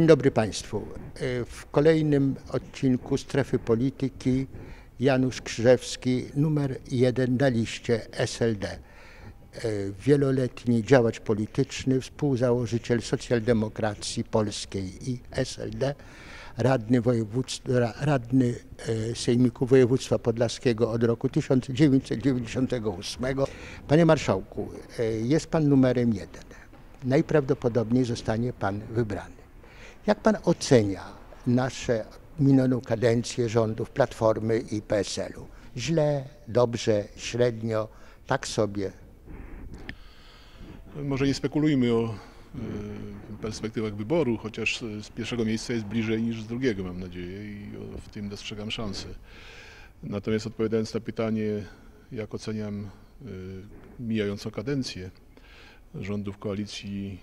Dzień dobry Państwu. W kolejnym odcinku Strefy Polityki Janusz Krzyżewski, numer 1 na liście SLD. Wieloletni działacz polityczny, współzałożyciel socjaldemokracji polskiej i SLD, radny Sejmiku Województwa Podlaskiego od roku 1998. Panie Marszałku, jest Pan numerem 1. Najprawdopodobniej zostanie Pan wybrany. Jak Pan ocenia nasze minioną kadencję rządów Platformy i PSL-u? Źle, dobrze, średnio, tak sobie? Może nie spekulujmy o perspektywach wyboru, chociaż z pierwszego miejsca jest bliżej niż z drugiego, mam nadzieję, i w tym dostrzegam szansę. Natomiast odpowiadając na pytanie, jak oceniam mijającą kadencję rządów koalicji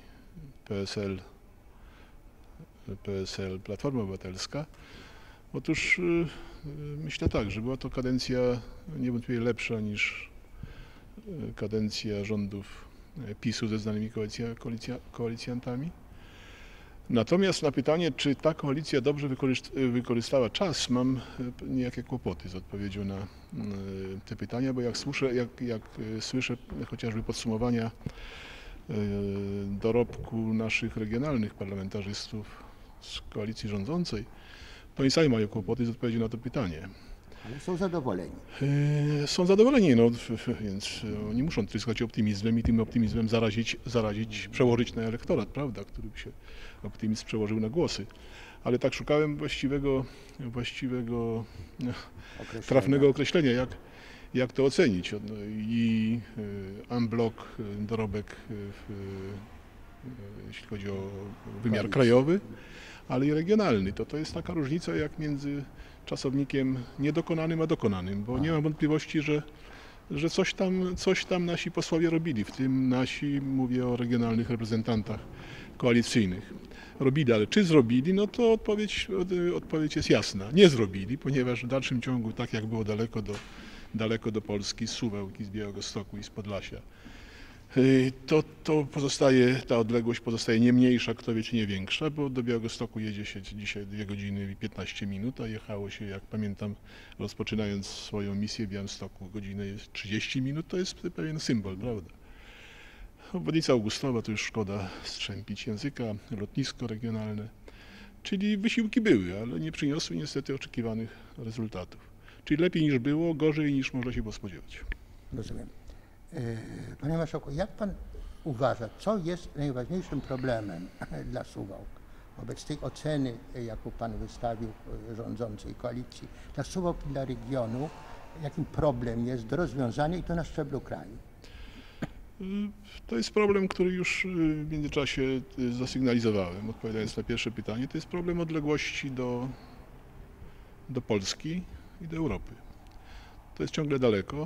PSL, Platforma Obywatelska, otóż myślę tak, że była to kadencja niewątpliwie lepsza niż kadencja rządów PiS-u ze znanymi koalicjantami. Natomiast na pytanie, czy ta koalicja dobrze wykorzystała czas, mam niejakie kłopoty z odpowiedzią na te pytania, bo jak słyszę chociażby podsumowania dorobku naszych regionalnych parlamentarzystów z koalicji rządzącej, to oni sami mają kłopoty z odpowiedzią na to pytanie. Ale są zadowoleni. Są zadowoleni, no, więc oni muszą tryskać optymizmem i tym optymizmem przełożyć na elektorat, prawda, który by się optymizm przełożył na głosy. Ale tak szukałem właściwego trafnego określenia, jak to ocenić. I en bloc dorobek, jeśli chodzi o wymiar krajowy, ale i regionalny. To jest taka różnica jak między czasownikiem niedokonanym a dokonanym, bo nie mam wątpliwości, że coś tam nasi posłowie robili, w tym nasi, mówię o regionalnych reprezentantach koalicyjnych. Robili, ale czy zrobili, no to odpowiedź jest jasna. Nie zrobili, ponieważ w dalszym ciągu, tak jak było daleko do Polski, z Suwałk, z Białegostoku i z Podlasia, ta odległość pozostaje nie mniejsza, kto wie, czy nie większa, bo do Białegostoku jedzie się dzisiaj 2 godziny i 15 minut, a jechało się, jak pamiętam, rozpoczynając swoją misję w Białymstoku, godzinę 30 minut, to jest pewien symbol, prawda? Obwodnica Augustowa, to już szkoda strzępić języka, lotnisko regionalne, czyli wysiłki były, ale nie przyniosły niestety oczekiwanych rezultatów. Czyli lepiej niż było, gorzej niż można się było spodziewać. Rozumiem. Panie Marszałku, jak Pan uważa, co jest najważniejszym problemem dla Suwałk wobec tej oceny, jaką Pan wystawił rządzącej koalicji, dla Suwałk i dla regionu, jakim problem jest do rozwiązania i to na szczeblu kraju? To jest problem, który już w międzyczasie zasygnalizowałem, odpowiadając na pierwsze pytanie. To jest problem odległości do Polski i do Europy. To jest ciągle daleko.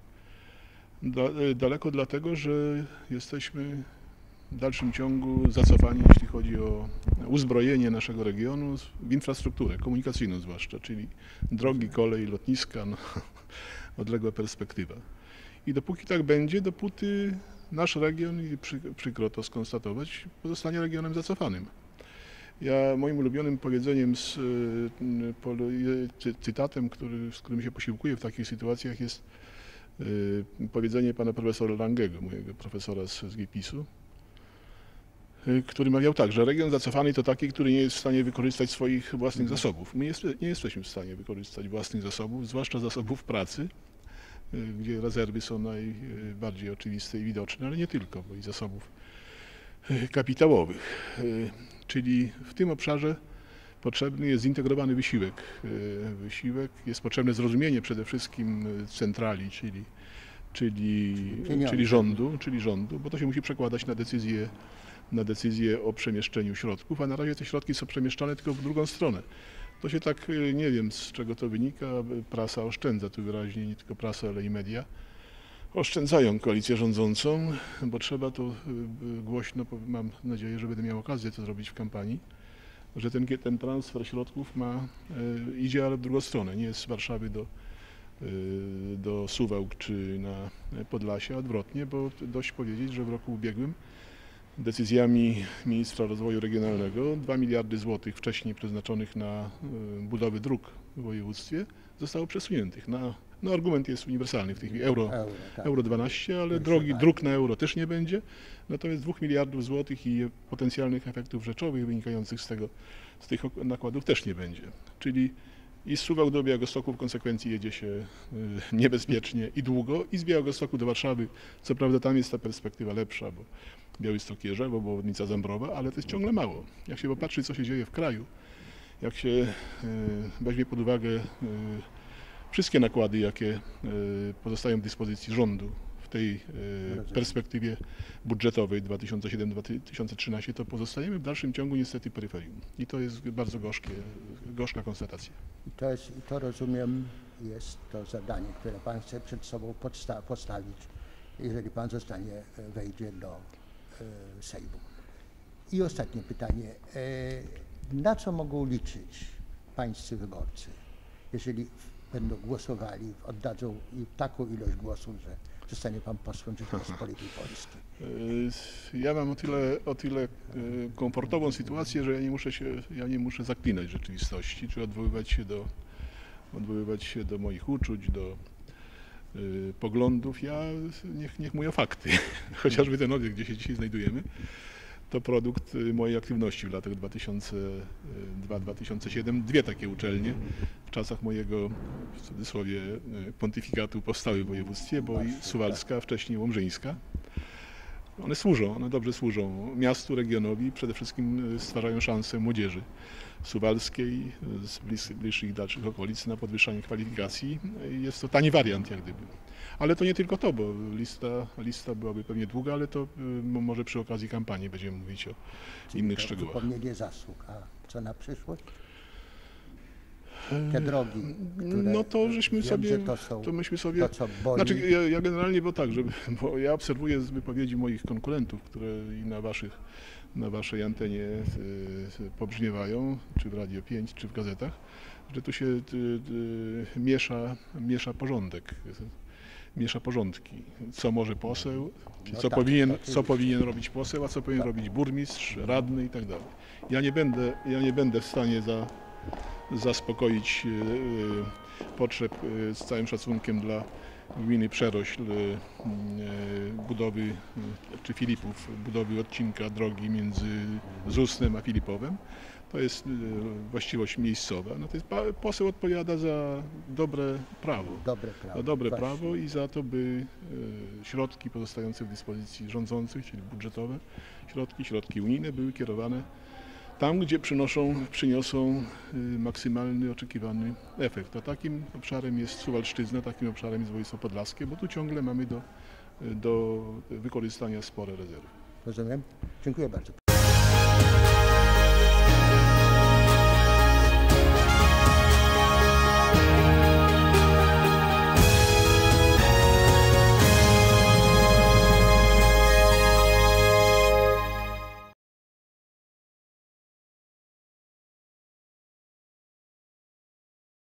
Daleko dlatego, że jesteśmy w dalszym ciągu zacofani, jeśli chodzi o uzbrojenie naszego regionu w infrastrukturę komunikacyjną zwłaszcza, czyli drogi, kolej, lotniska, no, odległa perspektywa. I dopóki tak będzie, dopóty nasz region, i przykro to skonstatować, pozostanie regionem zacofanym. Moim ulubionym powiedzeniem, cytatem, z którym się posiłkuję w takich sytuacjach, jest powiedzenie pana profesora Langego, mojego profesora z GPiS-u, który mawiał tak, że region zacofany to taki, który nie jest w stanie wykorzystać swoich własnych zasobów. My nie jesteśmy w stanie wykorzystać własnych zasobów, zwłaszcza zasobów pracy, gdzie rezerwy są najbardziej oczywiste i widoczne, ale nie tylko, bo i zasobów kapitałowych. Czyli w tym obszarze potrzebny jest zintegrowany wysiłek. Jest potrzebne zrozumienie przede wszystkim centrali, czyli rządu, bo to się musi przekładać na decyzję o przemieszczeniu środków, a na razie te środki są przemieszczane tylko w drugą stronę. To się tak, nie wiem z czego to wynika, prasa oszczędza tu wyraźnie, nie tylko prasa, ale i media. Oszczędzają koalicję rządzącą, bo trzeba to głośno, mam nadzieję, że będę miał okazję to zrobić w kampanii, że ten transfer środków idzie, ale w drugą stronę, nie jest z Warszawy do Suwałk czy na Podlasie, odwrotnie, bo dość powiedzieć, że w roku ubiegłym decyzjami ministra rozwoju regionalnego 2 miliardy złotych wcześniej przeznaczonych na budowę dróg w województwie zostało przesuniętych. No argument jest uniwersalny w tej chwili, euro 12, ale dróg na euro też nie będzie. Natomiast 2 miliardów złotych i potencjalnych efektów rzeczowych wynikających z tych nakładów też nie będzie. Czyli i z Suwałk do Białegostoku w konsekwencji jedzie się niebezpiecznie i długo, i z Białegostoku do Warszawy. Co prawda tam jest ta perspektywa lepsza, bo Białystok-Jerzewo, obwodnica Zambrowa, ale to jest ciągle mało. Jak się popatrzy, co się dzieje w kraju, jak się weźmie pod uwagę wszystkie nakłady, jakie pozostają w dyspozycji rządu w tej perspektywie budżetowej 2007-2013, to pozostajemy w dalszym ciągu niestety peryferium. I to jest bardzo gorzka konstatacja. I to rozumiem, jest to zadanie, które Pan chce przed sobą postawić, jeżeli Pan wejdzie do Sejmu. I ostatnie pytanie. Na co mogą liczyć pańscy wyborcy, jeżeli będą głosowali, oddadzą taką ilość głosów, że zostanie Pan posłem Rzeczypospolitej Polskiej? Ja mam o tyle komfortową sytuację, że ja nie muszę zaklinać rzeczywistości, czy odwoływać się do moich uczuć, do poglądów. Niech mówią fakty. Chociażby ten obiekt, gdzie się dzisiaj znajdujemy, to produkt mojej aktywności w latach 2002-2007. Dwie takie uczelnie w czasach mojego, w cudzysłowie, pontyfikatu powstały w województwie, bo i suwalska, wcześniej łomżyńska. One dobrze służą miastu, regionowi, przede wszystkim stwarzają szansę młodzieży suwalskiej z bliższych i dalszych okolic na podwyższanie kwalifikacji. Jest to tani wariant jak gdyby. Ale to nie tylko to, bo lista byłaby pewnie długa, ale to może przy okazji kampanii będziemy mówić o innych szczegółach. Wypełnienie zasług. A co na przyszłość? Te drogi, które no to żeśmy wiem, sobie, to myśmy sobie, to co boli. Znaczy ja generalnie, bo ja obserwuję z wypowiedzi moich konkurentów, które i na waszej antenie pobrzmiewają, czy w Radio 5, czy w gazetach, że tu się miesza porządek. Miesza porządki, co może poseł, co powinien robić poseł, a co powinien robić burmistrz, radny i tak dalej. Ja nie będę w stanie zaspokoić potrzeb z całym szacunkiem dla gminy Przerośl budowy, czy Filipów, budowy odcinka drogi między Zusnem a Filipowem. To jest właściwość miejscowa. Natomiast poseł odpowiada za dobre prawo. Dobre prawo i za to, by środki pozostające w dyspozycji rządzących, czyli budżetowe środki unijne były kierowane tam, gdzie przyniosą maksymalny oczekiwany efekt. A takim obszarem jest Suwalszczyzna, takim obszarem jest województwo podlaskie, bo tu ciągle mamy do wykorzystania spore rezerwy. Rozumiem. Dziękuję bardzo.